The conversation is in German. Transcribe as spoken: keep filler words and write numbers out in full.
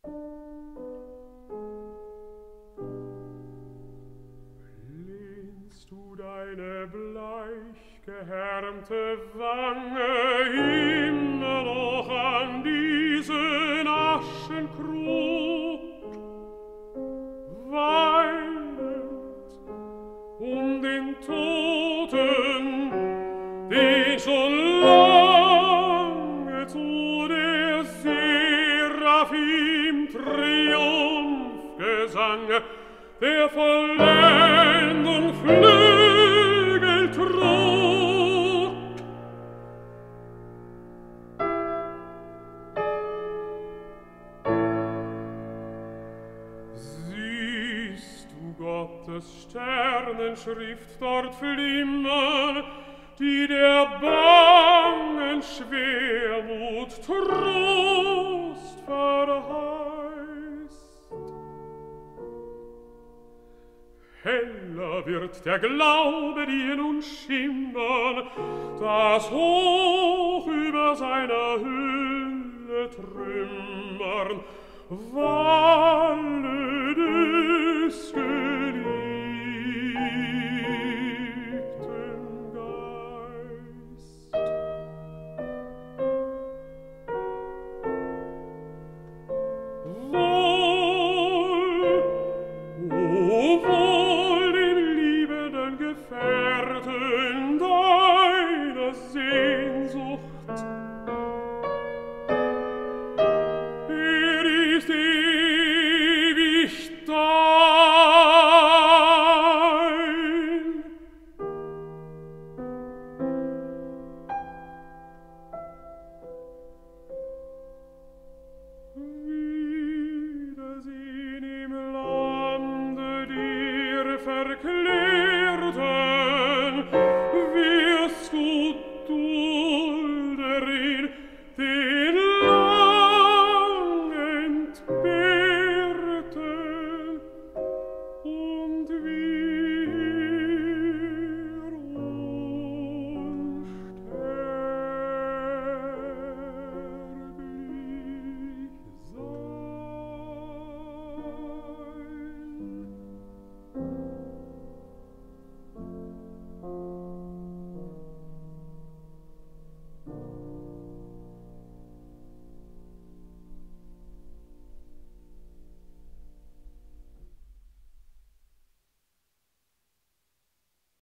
Lehnst du deine bleich gehärmte Wange immer noch an diesen Aschenkrug, weinend um den Toten, den schon lange zu der Seraphim Triumphgesang der Vollendung Flügel trug. Siehst du Gottes Sternenschrift dort flimmern, die der bangen Schwermut Trost verheißt? Heller wird der Glaube dir nun schimmern, das hoch über seiner Hülle trümmern, Walle des Geliebten.